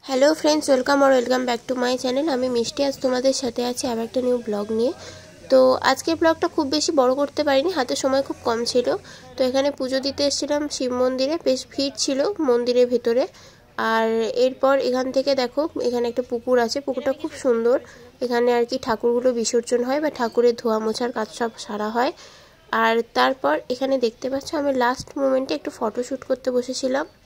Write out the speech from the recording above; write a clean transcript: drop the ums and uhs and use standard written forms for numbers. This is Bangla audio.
Hello friends, welcome back to my channel. আমি মিষ্টি আজ তোমাদের সাথে আছি আবার একটা নিউ ব্লগ নিয়ে। তো আজকের ব্লগটা খুব বেশি বড় করতে পারিনি, হাতে সময় খুব কম ছিল। তো এখানে পুজো দিতে এসেছিলাম শিব মন্দিরে, বেশ ভিড় ছিল মন্দিরের ভেতরে। আর এরপর এখান থেকে দেখো, এখানে একটা পুকুর আছে, পুকুরটা খুব সুন্দর। এখানে আর কি ঠাকুরগুলো বিসর্জন হয় বা ঠাকুরের ধোয়া মোছার কাজ সব সারা হয়। আর তারপর এখানে দেখতে পাচ্ছ আমি লাস্ট মোমেন্টে একটু ফটোশ্যুট করতে বসেছিলাম।